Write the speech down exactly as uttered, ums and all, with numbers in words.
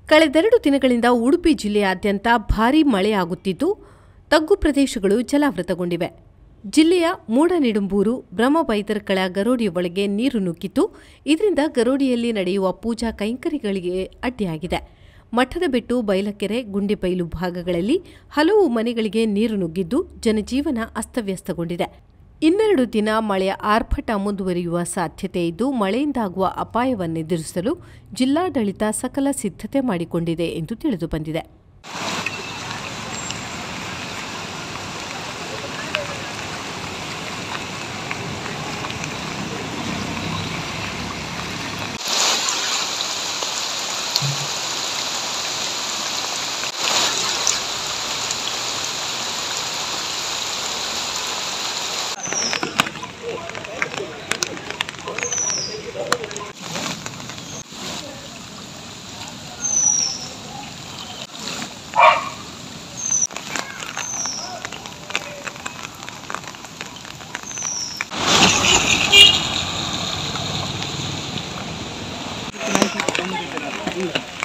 ಕಳೆದೆರಡು ದಿನಗಳಿಂದ ಉಡುಪಿ ಜಿಲ್ಲೆಯಾದ್ಯಂತ ಭಾರೀ ಮಳೆಯಾಗುತ್ತಿದ್ದು ತಗ್ಗು ಪ್ರದೇಶಗಳು ಜಲಾವೃತಗೊಂಡಿವೆ. ಜಿಲ್ಲೆಯ ಮೂಡನಿಡುಂಬೂರು ಬ್ರಹ್ಮಬೈದರ್ಕಳ ಗರೋಡಿಯ ಒಳಗೆ ನೀರು ನುಗ್ಗಿದ್ದು, ಇದರಿಂದ ಗರೋಡಿಯಲ್ಲಿ ನಡೆಯುವ ಪೂಜಾ ಕೈಂಕರ್ಯಗಳಿಗೆ ಅಡ್ಡಿಯಾಗಿದೆ. ಮಠದ ಬೆಟ್ಟು, ಬೈಲಕೆರೆ, ಗುಂಡಿಬೈಲು ಭಾಗಗಳಲ್ಲಿ ಹಲವು ಮನೆಗಳಿಗೆ ನೀರು ನುಗ್ಗಿದ್ದು ಜನಜೀವನ ಅಸ್ತವ್ಯಸ್ತಗೊಂಡಿದೆ. ಇನ್ನೆರಡು ದಿನ ಮಳೆಯ ಆರ್ಭಟ ಮುಂದುವರಿಯುವ ಸಾಧ್ಯತೆ ಇದ್ದು, ಮಳೆಯಿಂದಾಗುವ ಅಪಾಯವನ್ನೆದುರಿಸಲು ಜಿಲ್ಲಾಡಳಿತ ಸಕಲ ಸಿದ್ಧತೆ ಮಾಡಿಕೊಂಡಿದೆ ಎಂದು ತಿಳಿದುಬಂದಿದೆ. Thank you.